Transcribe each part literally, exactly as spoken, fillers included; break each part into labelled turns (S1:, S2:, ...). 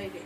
S1: થઈ ગઈ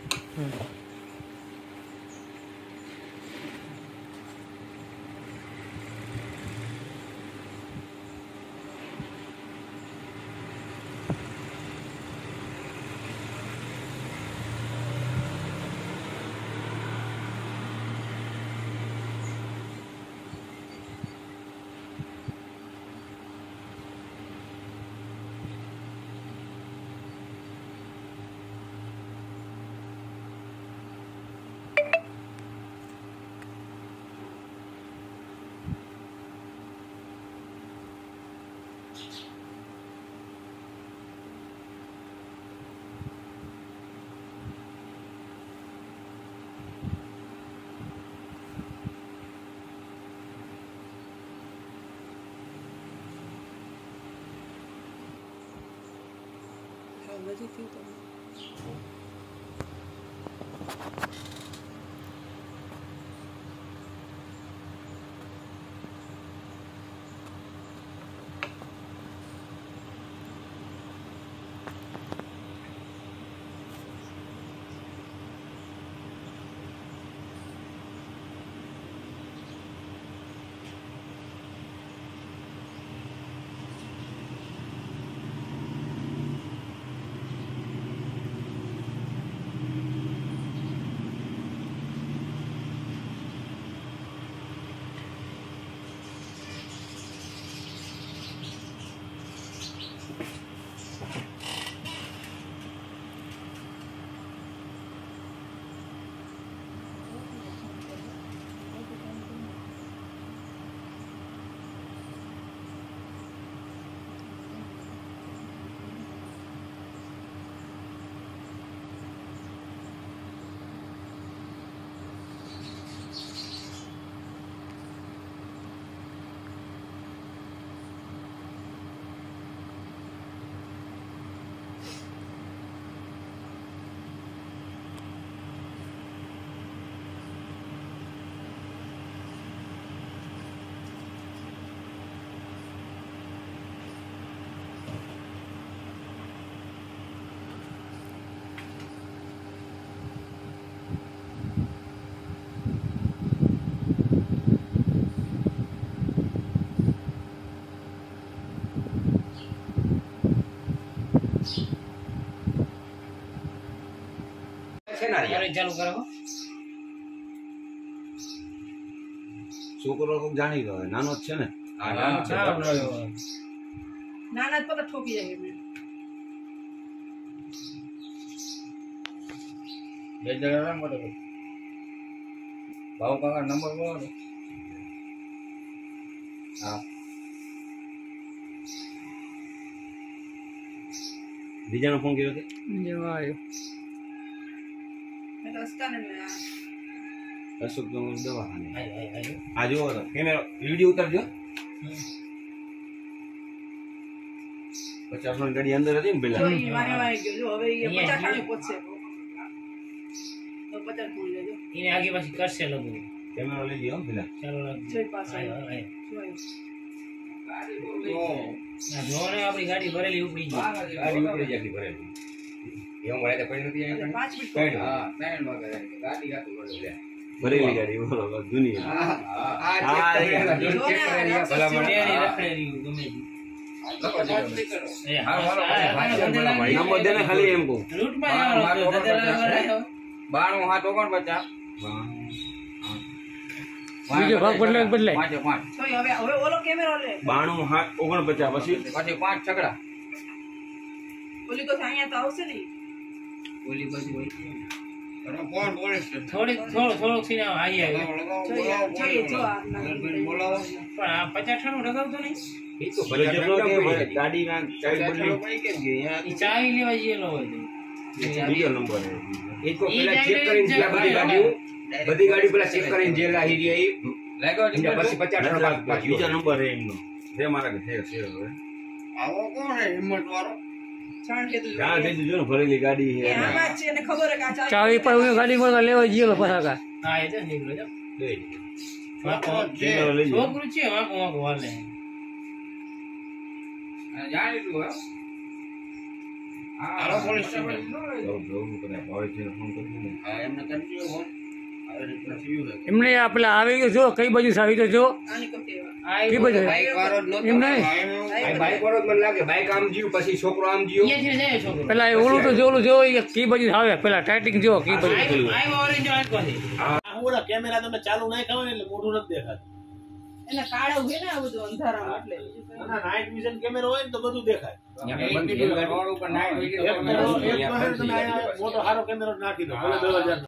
S1: નજીક થયું તો ચાલુ કરો
S2: છોકરો તો જાણી ગયો નાનો જ છે ને
S1: આ નાનો છે નાના જ પગ ઠોકી જાય મે
S3: બે જણા રામ કરો ભાવ કાકા નંબર બોલો ને હા
S2: બીજાનો ફોન કર્યો કે
S4: જેવા આવ્યો
S1: રસ્તા ને
S2: અશોક નો દવાખાને
S3: આય આય આય
S2: આ જો કેમેરો વિડિયો ઉતારજો પચાસ ની ગાડી અંદર હતી ને પેલા
S1: તો ઈ વારે વારે ગયો જો હવે એ પચાસ ઠાણે પહોંચશે તો પચાસ પૂરી લેજો
S3: એને આગે પાછી કરશે લોકો
S2: કેમેરો લઈ ગયો પેલા
S3: ચાલો રાખજો
S1: જોઈ પાસે
S3: આય આય
S1: જોઈ
S3: ના જોને આપણી ગાડી ભરેલી ઉપડી ગઈ
S2: ગાડી ઉપડી જાતી ભરેલી એવું મળે તો પડી નથી અહીંયા
S1: પાંચ મિનિટ
S2: કઈ
S3: હા ત્રણ વાગે ગાડી ગાતું ભરેલી
S2: ભરેલી ગાડી બોલો જૂની
S3: હા
S2: હા
S3: ભલા મને રખડેલી ગમે એ હાલો હાલો
S2: નંબર દેને ખાલી એમ કહું
S3: રૂટ માં આવવાનો દદલા
S5: બાણું હાથ ઓગણપચાસ
S4: બીજો ભાગ બદલાય બદલાય
S5: પાંચે પાંચ
S1: જોઈ હવે હવે ઓલો કેમેરો લે
S2: બાણું હાથ ઓગણપચાસ પછી
S5: પછી પાંચ છકડા
S1: ઓલી તો અહીંયા તો આવશે ને
S5: ઓલી પછી હોય
S3: થોડી થોડું થોડુંક સીને આવી આવી
S1: જોઈએ જોઈએ જો આ
S5: બોલાવો
S3: પણ આ પચાસ ઠાણું લગાવતો નહીં
S2: એ તો ભલે જેટલો કે ગાડીના ચાવી બદલી
S5: કેમ ગયા
S3: એ ચાવી લેવા ગયેલો હોય તો
S2: બીજો નંબર એ તો
S3: ઈ
S2: પેલા ચેક
S3: direct
S2: કરીને બધી ગાડીઓ બધી ગાડી પેલા ચેક કરીને જેલા હીરી એ
S5: લાગ્યો
S2: પછી પચાસ ટકા બીજો નંબર હે એમનો રે મારા કે છે છે હવે
S5: આવો કોણ હે હિંમત વાળો
S1: જાણ કે તું
S2: ક્યાં થઈ જો ને ભરેલી ગાડી
S1: એ
S2: છે
S1: આમાં જ છે એને ખબર હે કે આ
S4: ચાવી પર હું ગાડી માં લેવા ગયેલો પછાકા
S3: હા એ તો નીકળો જો
S2: લઈ
S3: વાકો
S2: કેમેરો લઈ લો
S3: છોકરું છે વાકો વાકો હાલે
S5: જાણી તું હે હાલો પોલીસ સ્ટેશન
S2: જવું જવું કદાચ ભાવે છે ફોન કરી દે.
S5: હા એમને કરજો ફોન આવી રીતના થયું છે
S4: એમને આ પેલા આવી ગયો જો કઈ બાજુ છે આવી તો જો
S1: આની કપી
S3: આ
S4: એ બધું.
S5: બાઈક વાળો જ નતો
S4: એમ નહીં.
S5: ભાઈ
S2: બાઈક વાળો જ મને લાગે બાઈક આમ જીવ પછી છોકરો આમ જીવ
S3: અહીંયાથી જાય છોકરો.
S4: પેલા એ ઓલું તો જોલું જો એ કી બાજુ આવે પેલા ટાઈટિંગ જો કી બાજુ
S3: આઈ- આઈ ઓરેન્જ વાળો કોની?
S6: આ ઓલા કેમેરા તમે ચાલુ નહીં કરો ને એટલે મોઢું નથી દેખાતું.
S1: એને કાળા ઉભે ને આ બધું અંધારામાં એટલે
S6: અને નાઇટ વિઝન કેમેરો હોય ને તો બધું દેખાય.
S5: રોડ ઉપર નાઈટ
S6: એક તો- એક તો હે ને તમે અહીંયા મોટો સારો કેમેરો નાખી દો ભલે દસ હજાર